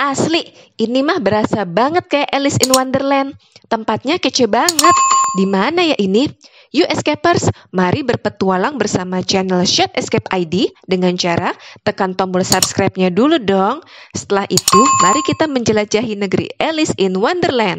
Asli, ini mah berasa banget kayak Alice in Wonderland. Tempatnya kece banget. Di mana ya ini? Yuk Escapers, mari berpetualang bersama channel Shot Escape ID dengan cara tekan tombol subscribe-nya dulu dong. Setelah itu, mari kita menjelajahi negeri Alice in Wonderland.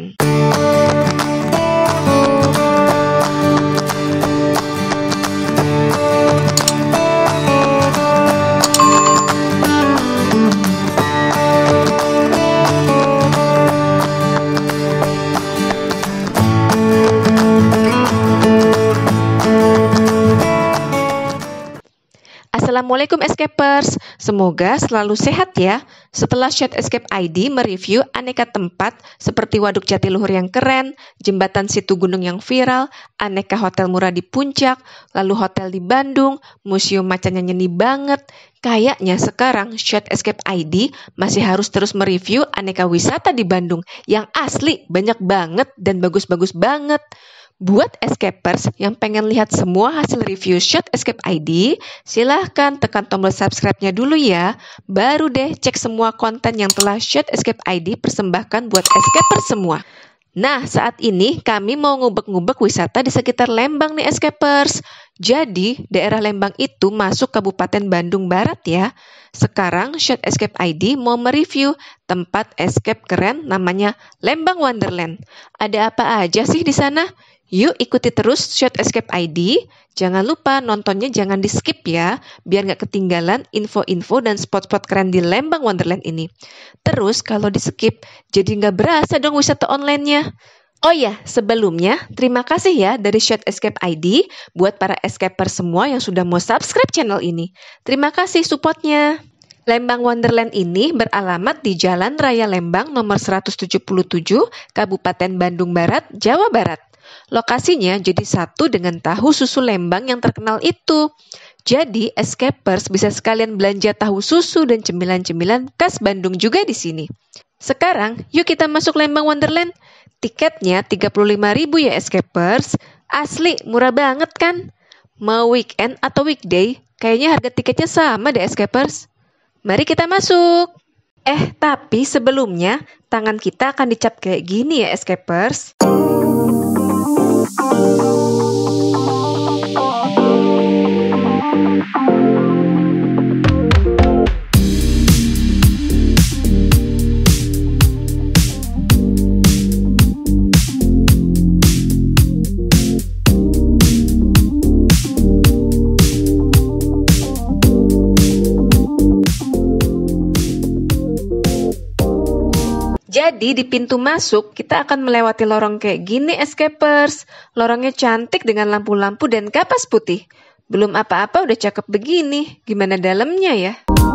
Assalamualaikum Escapers, semoga selalu sehat ya. Setelah Shot Escape ID mereview aneka tempat seperti Waduk Jatiluhur yang keren, jembatan situ gunung yang viral, aneka hotel murah di Puncak, lalu hotel di Bandung, museum macan yang nyeni banget. Kayaknya sekarang Shot Escape ID masih harus terus mereview aneka wisata di Bandung yang asli banyak banget dan bagus-bagus banget. Buat Escapers yang pengen lihat semua hasil review Shot Escape ID, silahkan tekan tombol subscribe-nya dulu ya. Baru deh cek semua konten yang telah Shot Escape ID persembahkan buat Escapers semua. Nah, saat ini kami mau ngubek-ngubek wisata di sekitar Lembang nih Escapers. Jadi, daerah Lembang itu masuk Kabupaten Bandung Barat ya. Sekarang Shot Escape ID mau mereview tempat escape keren namanya Lembang Wonderland. Ada apa aja sih di sana? Yuk ikuti terus Shot Escape ID. Jangan lupa nontonnya jangan di skip ya, biar nggak ketinggalan info-info dan spot-spot keren di Lembang Wonderland ini. Terus kalau di skip, jadi nggak berasa dong wisata online-nya. Oh ya, sebelumnya terima kasih ya dari Shot Escape ID buat para escaper semua yang sudah mau subscribe channel ini. Terima kasih supportnya. Lembang Wonderland ini beralamat di Jalan Raya Lembang nomor 177, Kabupaten Bandung Barat, Jawa Barat. Lokasinya jadi satu dengan tahu susu Lembang yang terkenal itu. Jadi, Escapers bisa sekalian belanja tahu susu dan cemilan-cemilan khas Bandung juga di sini. Sekarang, yuk kita masuk Lembang Wonderland. Tiketnya 35.000 ya Escapers. Asli, murah banget kan? Mau weekend atau weekday, kayaknya harga tiketnya sama deh Escapers. Mari kita masuk. Tapi sebelumnya, tangan kita akan dicap kayak gini ya Escapers. Jadi di pintu masuk kita akan melewati lorong kayak gini Escapers. Lorongnya cantik dengan lampu-lampu dan kapas putih. Belum apa-apa udah cakep begini. Gimana dalamnya ya?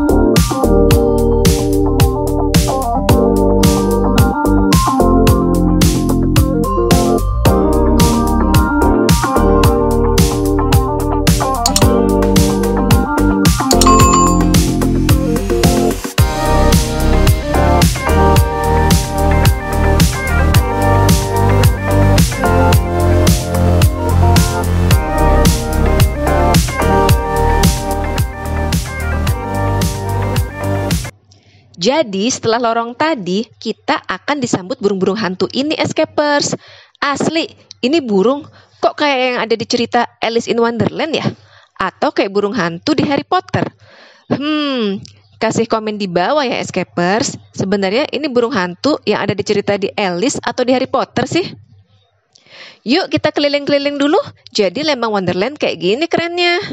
Jadi setelah lorong tadi, kita akan disambut burung-burung hantu ini Escapers. Asli, ini burung kok kayak yang ada di cerita Alice in Wonderland ya? Atau kayak burung hantu di Harry Potter? Kasih komen di bawah ya Escapers. Sebenarnya ini burung hantu yang ada di cerita di Alice atau di Harry Potter sih? Yuk kita keliling-keliling dulu. Jadi Lembang Wonderland kayak gini kerennya.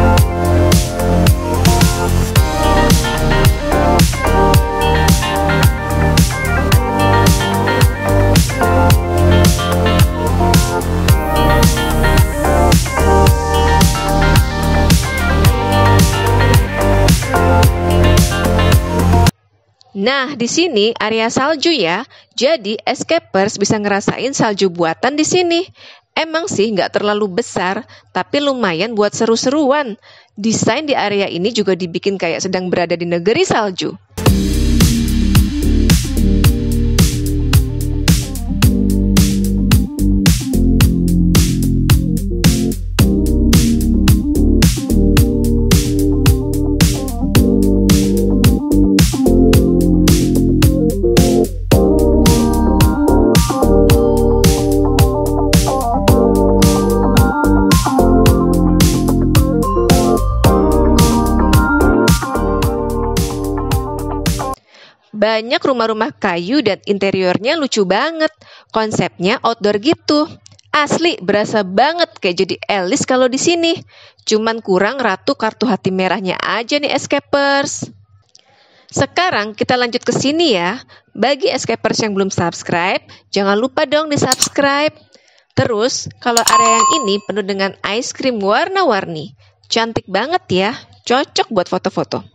Nah, di sini area salju ya. Jadi, Escapers bisa ngerasain salju buatan di sini. Emang sih nggak terlalu besar, tapi lumayan buat seru-seruan. Desain di area ini juga dibikin kayak sedang berada di negeri salju. Banyak rumah-rumah kayu dan interiornya lucu banget. Konsepnya outdoor gitu. Asli, berasa banget kayak jadi Alice kalau di sini. Cuman kurang ratu kartu hati merahnya aja nih escapers. Sekarang kita lanjut ke sini ya. Bagi escapers yang belum subscribe, jangan lupa dong di subscribe. Terus, kalau area yang ini penuh dengan ice cream warna-warni. Cantik banget ya, cocok buat foto-foto.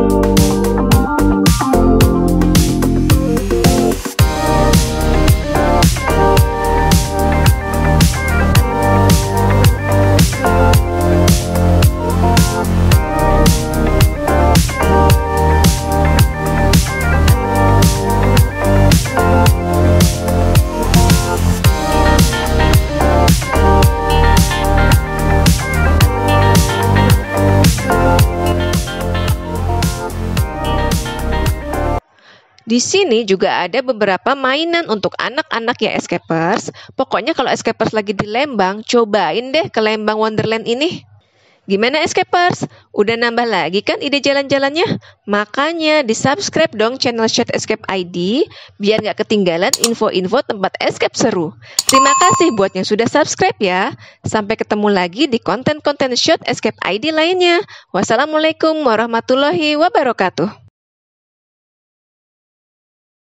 Di sini juga ada beberapa mainan untuk anak-anak ya escapers. Pokoknya kalau escapers lagi di Lembang, cobain deh ke Lembang Wonderland ini. Gimana escapers? Udah nambah lagi kan ide jalan-jalannya? Makanya di-subscribe dong channel Shot Escape ID biar nggak ketinggalan info-info tempat escape seru. Terima kasih buat yang sudah subscribe ya. Sampai ketemu lagi di konten-konten Shot Escape ID lainnya. Wassalamualaikum warahmatullahi wabarakatuh.